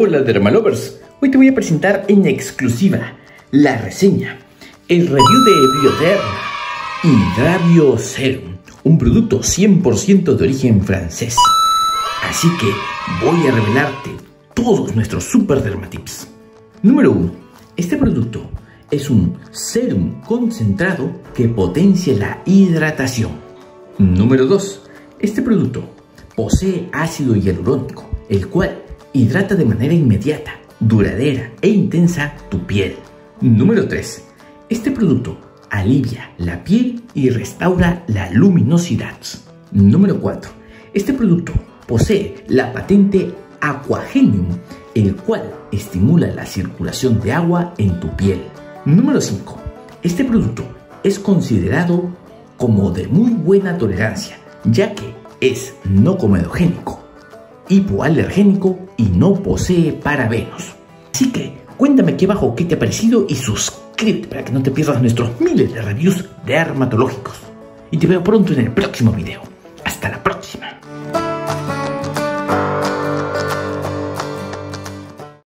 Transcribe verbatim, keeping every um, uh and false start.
Hola Dermalovers, hoy te voy a presentar en exclusiva la reseña, el review de Bioderma Hydravio Serum, un producto cien por ciento de origen francés. Así que voy a revelarte todos nuestros super dermatips. Número uno. Este producto es un serum concentrado que potencia la hidratación. Número dos. Este producto posee ácido hialurónico, el cual hidrata de manera inmediata, duradera e intensa tu piel. Número tres. Este producto alivia la piel y restaura la luminosidad. Número cuatro. Este producto posee la patente Aquagenium, el cual estimula la circulación de agua en tu piel. Número cinco. Este producto es considerado como de muy buena tolerancia, ya que es no comedogénico, hipoalergénico y no posee parabenos. Así que cuéntame aquí abajo qué te ha parecido y suscríbete para que no te pierdas nuestros miles de reviews dermatológicos. Y te veo pronto en el próximo video. Hasta la próxima.